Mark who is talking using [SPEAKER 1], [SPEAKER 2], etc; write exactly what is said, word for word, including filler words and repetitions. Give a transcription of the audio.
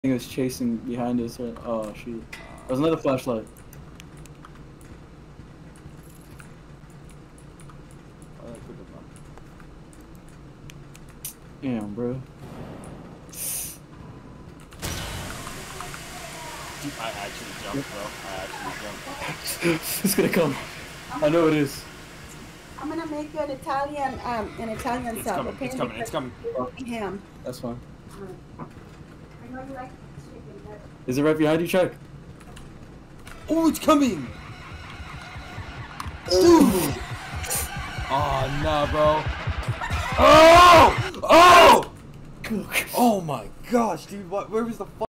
[SPEAKER 1] He was chasing behind us. Or, oh shoot! There's another flashlight. Damn, bro.
[SPEAKER 2] I actually jumped, bro. I actually jumped.
[SPEAKER 1] It's gonna come. I know it is.
[SPEAKER 3] I'm gonna make you an Italian, um, an Italian
[SPEAKER 2] It's
[SPEAKER 3] sub.
[SPEAKER 2] coming,
[SPEAKER 3] Okay?
[SPEAKER 2] it's coming, it's coming.
[SPEAKER 3] Ham.
[SPEAKER 1] That's fine.
[SPEAKER 3] I know you like chicken, but
[SPEAKER 1] Is it right behind you, Chuck?
[SPEAKER 2] Oh, it's coming! Dude! Oh, no, bro. Oh! Oh! Oh my gosh, dude, what, where was the fuck?